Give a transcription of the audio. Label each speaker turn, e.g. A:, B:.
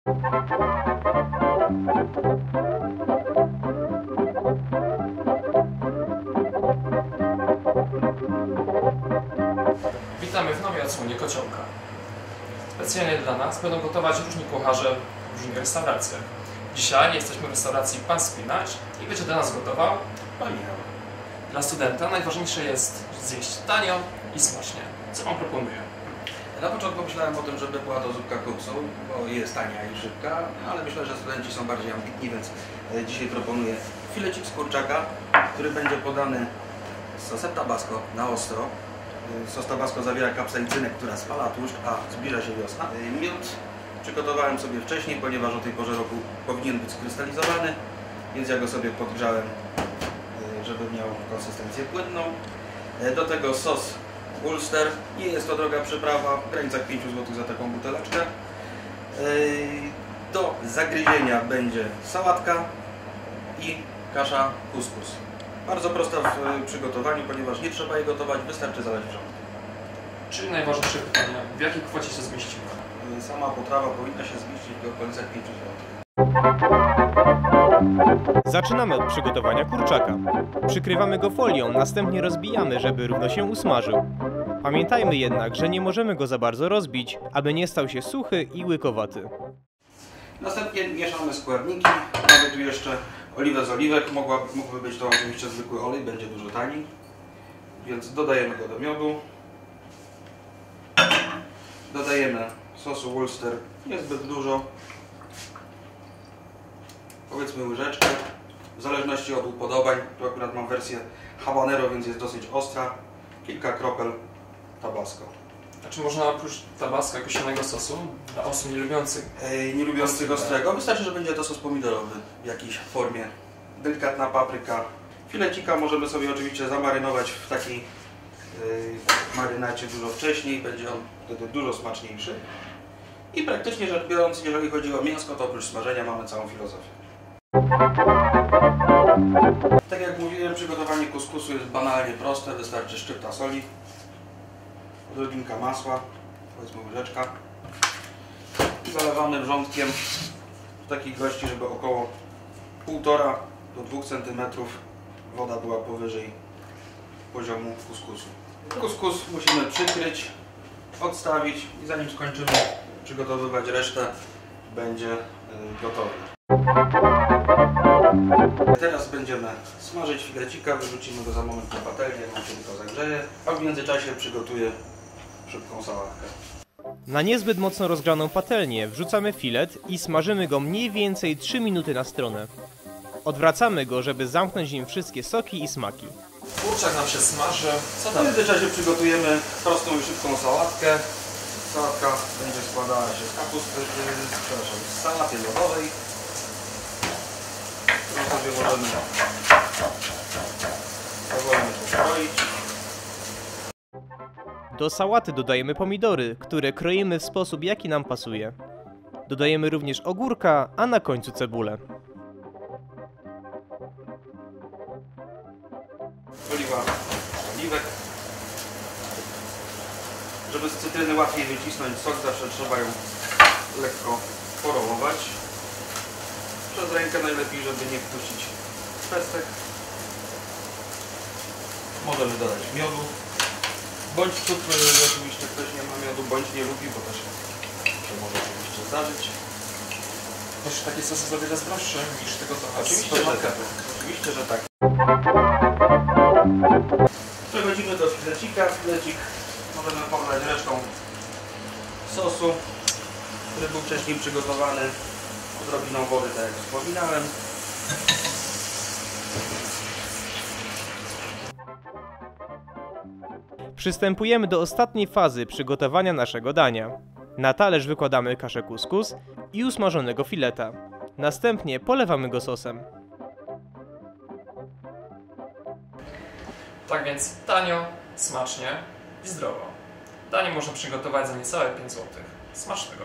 A: Witamy w nowej odsłonie Kociołka. Specjalnie dla nas będą gotować różni kucharze w różnych restauracjach. Dzisiaj jesteśmy w restauracji Pan Spinacz i będzie dla nas gotował Pan Michał. Dla studenta najważniejsze jest zjeść tanio i smacznie. Co Pan proponuje?
B: Na początku myślałem o tym, żeby była to zupka kupsu, bo jest tania i szybka, ale myślę, że studenci są bardziej ambitni, więc dzisiaj proponuję filecik z kurczaka, który będzie podany z sosem tabasco na ostro. Sos tabasco zawiera kapsaicynę, która spala tłuszcz, a zbliża się wiosna. Miód przygotowałem sobie wcześniej, ponieważ o tej porze roku powinien być skrystalizowany, więc ja go sobie podgrzałem, żeby miał konsystencję płynną. Do tego sos Ulster. Nie jest to droga przyprawa, w granicach 5 zł za taką buteleczkę. Do zagryzienia będzie sałatka i kasza kuskus. Bardzo prosta w przygotowaniu, ponieważ nie trzeba jej gotować, wystarczy zalać wrzątkiem.
A: Czyli najważniejsze pytanie, w jakiej kwocie się zmieścimy?
B: Sama potrawa powinna się zmieścić w okolicach 5 zł.
C: Zaczynamy od przygotowania kurczaka. Przykrywamy go folią, następnie rozbijamy, żeby równo się usmażył. Pamiętajmy jednak, że nie możemy go za bardzo rozbić, aby nie stał się suchy i łykowaty.
B: Następnie mieszamy składniki. Mamy tu jeszcze oliwę z oliwek. Mógłby być to oczywiście zwykły olej, będzie dużo taniej. Więc dodajemy go do miodu. Dodajemy sosu Ulster, niezbyt dużo. Powiedzmy łyżeczkę, w zależności od upodobań. Tu akurat mam wersję habanero, więc jest dosyć ostra. Kilka kropel tabasco.
A: A czy można oprócz tabasco jakoś innego sosu dla osób
B: nie lubiących ostrego? Wystarczy, że będzie to sos pomidorowy w jakiejś formie. Delikatna papryka. Filecika możemy sobie oczywiście zamarynować w takiej marynacie dużo wcześniej. Będzie on wtedy dużo smaczniejszy. I praktycznie rzecz biorąc, jeżeli chodzi o mięsko, to oprócz smażenia mamy całą filozofię. Tak jak mówiłem, przygotowanie kuskusu jest banalnie proste. Wystarczy szczypta soli, odrobinka masła, powiedzmy łyżeczka. I zalewamy wrzątkiem w takiej ilości, żeby około 1,5 do 2 cm woda była powyżej poziomu kuskusu. Kuskus musimy przykryć, odstawić i zanim skończymy przygotowywać resztę, będzie gotowy. Teraz będziemy smażyć filecika, wyrzucimy go za moment na patelnię, on się tylko zagrzeje, a w międzyczasie przygotuję szybką sałatkę.
C: Na niezbyt mocno rozgrzaną patelnię wrzucamy filet i smażymy go mniej więcej 3 minuty na stronę. Odwracamy go, żeby zamknąć nim wszystkie soki i smaki.
A: Kurczak nam się smaży. Co
B: W
A: tam?
B: międzyczasie przygotujemy prostą i szybką sałatkę. Sałatka będzie składała się z kapusty, z salaty lodowej. Którą sobie możemy powolnie pokroić.
C: Do sałaty dodajemy pomidory, które kroimy w sposób, jaki nam pasuje. Dodajemy również ogórka, a na końcu cebulę.
B: Oliwa oliwek. Żeby z cytryny łatwiej wycisnąć sok, zawsze trzeba ją lekko porołować. Przez rękę najlepiej, żeby nie wpuścić pestek. Możemy dodać miodu. Bądź cukru, jeżeli oczywiście ktoś nie ma miodu, bądź nie lubi, bo też to może oczywiście zdarzyć.
A: Też takie sosy jest o wiele zdrowsze niż tego towaru.
B: Oczywiście, że tak. Przechodzimy do filecika. Filecik możemy pobrać resztą sosu, który był wcześniej przygotowany, odrobiną wody, tak jak wspominałem.
C: Przystępujemy do ostatniej fazy przygotowania naszego dania. Na talerz wykładamy kaszę kuskus i usmażonego fileta. Następnie polewamy go sosem.
A: Tak więc tanio, smacznie i zdrowo. Danie można przygotować za niecałe 5 zł. Smacznego!